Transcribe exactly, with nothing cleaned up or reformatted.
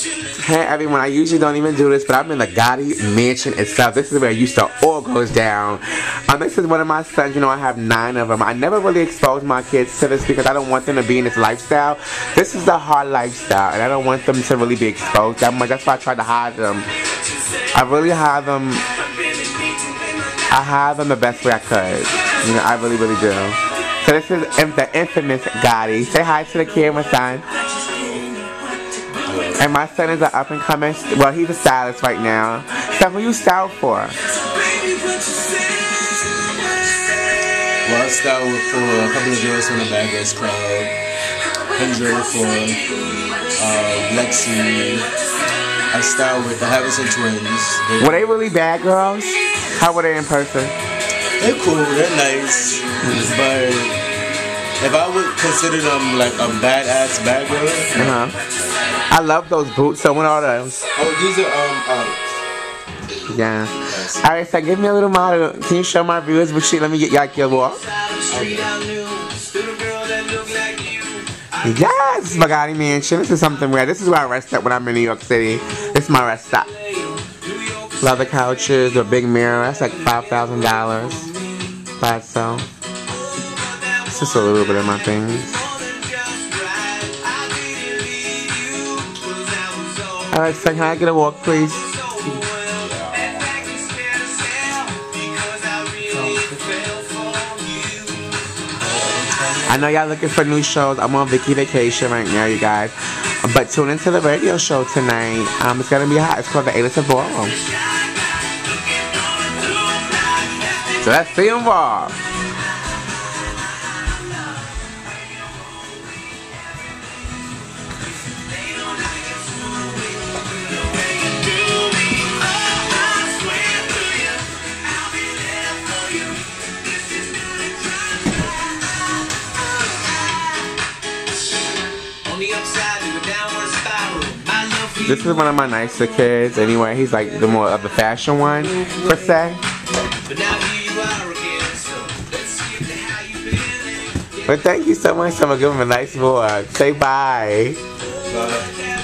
Hey everyone, I usually don't even do this, but I'm in the Gotti mansion itself. This is where used to all goes down. Um, this is one of my sons. You know, I have nine of them. I never really expose my kids to this because I don't want them to be in this lifestyle. This is the hard lifestyle, and I don't want them to really be exposed that much. That's why I tried to hide them. I really hide them. I hide them the best way I could. You know, I really, really do. So this is the infamous Gotti. Say hi to the camera, son. And my son is an up and coming, well, he's a stylist right now. So who you styled for? Well, I styled for a couple of girls from the Bad Girls Club. Kendra for uh, Lexi. I styled with the Harrison twins. They were they really bad girls? How were they in person? They're cool, they're nice. Mm-hmm. But if I would consider them like a badass bad girl, uh-huh. I love those boots. So what are those? Oh, these are um. um yeah. Yes. All right, so give me a little model. Can you show my viewers what she? Let me get y'all your walk. Okay. Yes, my Gotti mansion. This is something where this is where I rest up when I'm in New York City. This is my rest stop. Leather couches, a big mirror. That's like five thousand dollars by itself. It's just a little bit of my things. Alright, so can I get a walk, please? I know y'all looking for new shows. I'm on Vicky vacation right now, you guys. But tune into the radio show tonight. Um, it's gonna be hot. It's called the A-List of Ballroom. So let's see involved. This is one of my nicer kids. Anyway, he's like the more of the fashion one, per se. But thank you so much. I'm gonna give him a nice boy. Say bye. Bye.